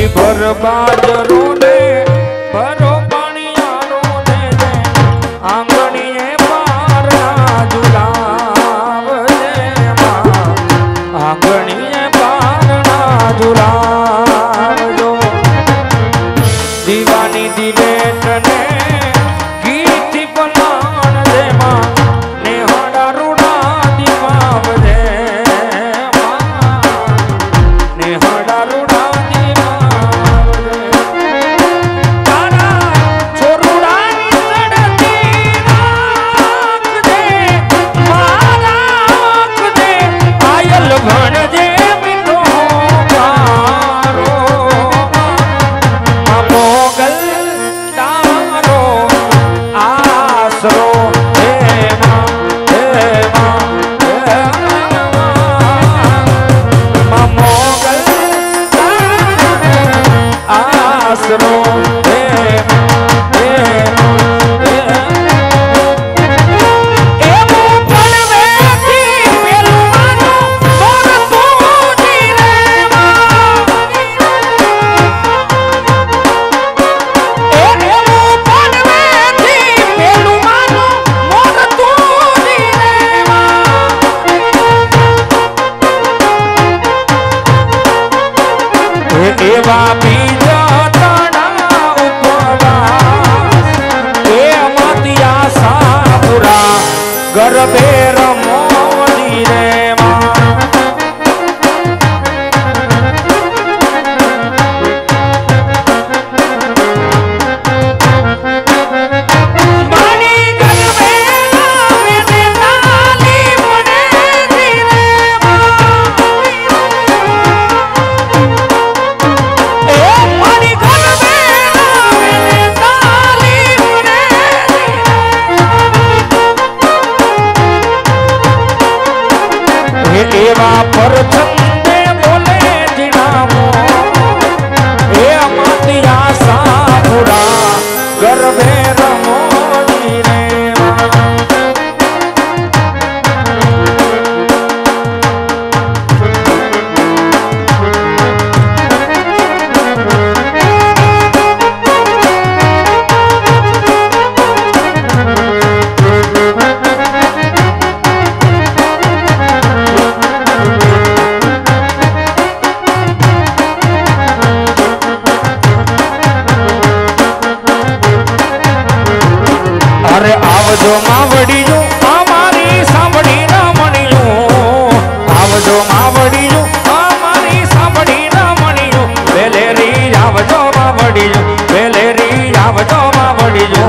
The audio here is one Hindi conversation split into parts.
भर बाजरो ने भरो पाणियारो ने आंगणीए पारना झुलावजे आंगणीए पारना झुलावजो दीवानी दिवेट ने गीती पलाण दे मां नेहाड़ा रूड़ा दिमावजे नेहाड़ा रूड़ा गरबे रमो धीरे एवा पर छंदे बोले जिनामो ए अमतिया सापुरा गरबे रमो धीरे आवजो मावड़ियो हमारी सांभड़ी रमणियो आवजो मावड़ियो हमारी सांभड़ी रमणियो वेलेरी आवजो मावड़ियो वेलेरी आवजो मावड़ियो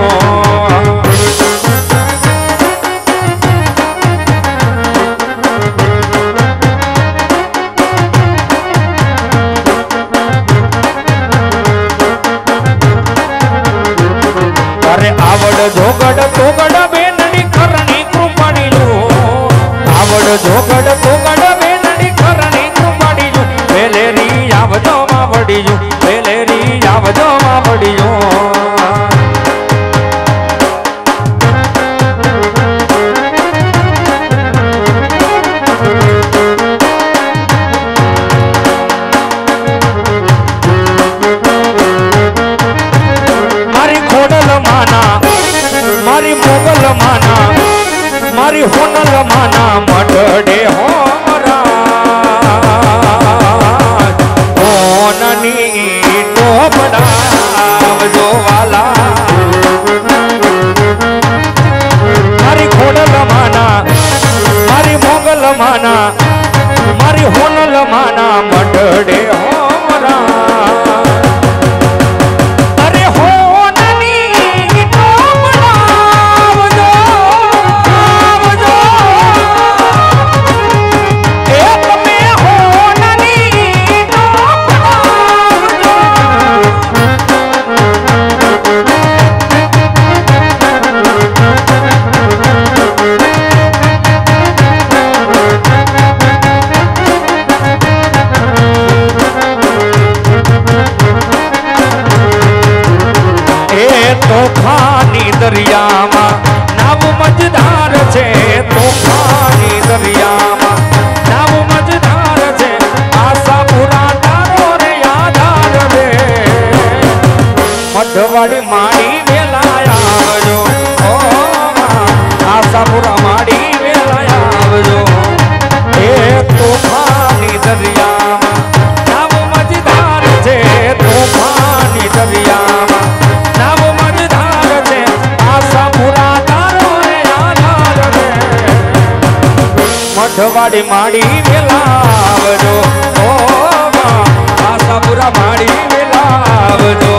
अरे आवड़ जोगड़ तोगड़ बेनड़ी करणी कृपणियो आवड़ जोगड़ तोगड़ बेनड़ी करणी कृपणियो वेलेरी आवजो मावड़ियो वेलेरी आवजो मावड़ियो मारी खोडल माना मारी मोगल माना मारी होनल माना मटड़े होरा होननी મઢવાડી માડી વેલા આવજો ઓ આશાપુરા માડી વેલા આવજો એ તોફાની દરિયામાં નાવ મજધાર છે તોફાની દરિયામાં નાવ મજધાર છે આશાપુરા તારો રે આધાર રે મઢવાડી માડી વેલા આવજો ઓ આશાપુરા માડી વેલા આવજો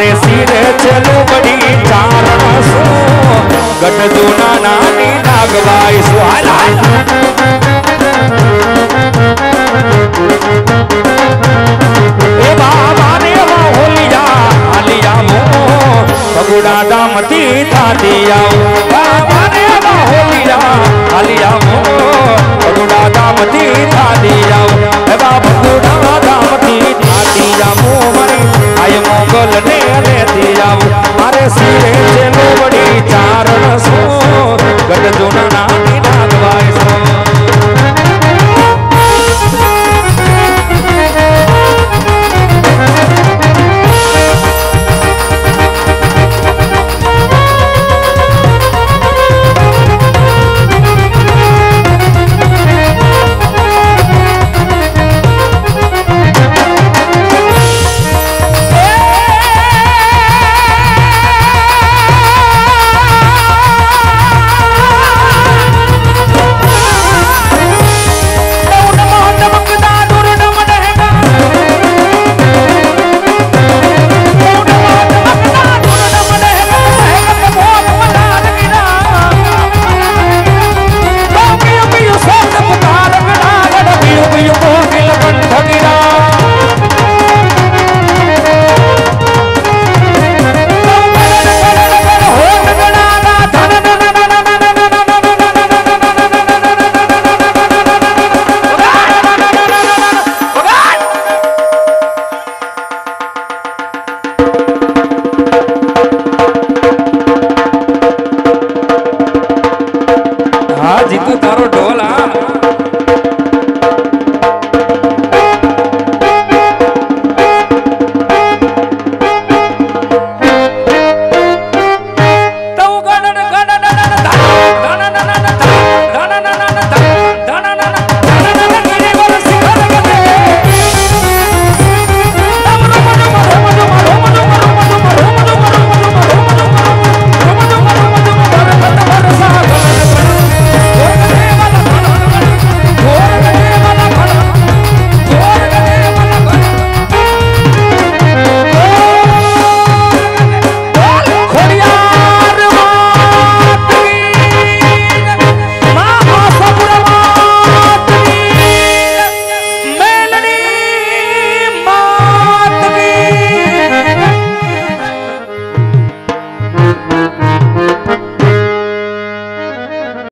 मारे सिरे चलो बड़ी चारण सो गट जूना नानी नागबाई सुहाला ए बाबा ने होलिया आलिया मो पगुड़ा दामती था दिया बाबा ने होलिया आलिया मो पगुड़ा दामती था दिया ए बाबा पगुड़ा दामती था दिया मो मरे आय मोगल ने ले दिया मारे सिरे चलो बड़ी चारण सो गट जोना नानी नागवाई सो जीतू तारो